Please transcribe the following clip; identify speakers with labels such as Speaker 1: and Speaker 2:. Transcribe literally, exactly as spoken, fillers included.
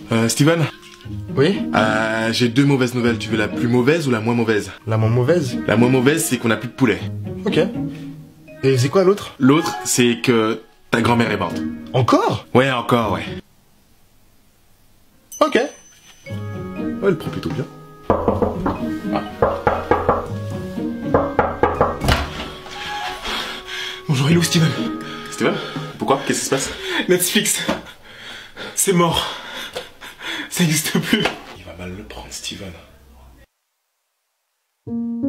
Speaker 1: Euh, Steven,
Speaker 2: Oui?
Speaker 1: euh, j'ai deux mauvaises nouvelles. Tu veux la plus mauvaise ou la moins mauvaise?
Speaker 2: La moins mauvaise?
Speaker 1: La moins mauvaise, c'est qu'on a plus de poulet.
Speaker 2: Ok. Et c'est quoi l'autre?
Speaker 1: L'autre, c'est que ta grand-mère est morte.
Speaker 2: Encore?
Speaker 1: Ouais, encore, ouais.
Speaker 2: Ok.
Speaker 1: Ouais, elle prend plutôt bien. Ah.
Speaker 2: Bonjour, il est où Steven?
Speaker 1: Steven, pourquoi? Qu'est-ce qui se passe?
Speaker 2: Netflix. C'est mort. Ça n'existe plus.
Speaker 1: Il va mal le prendre, Steven.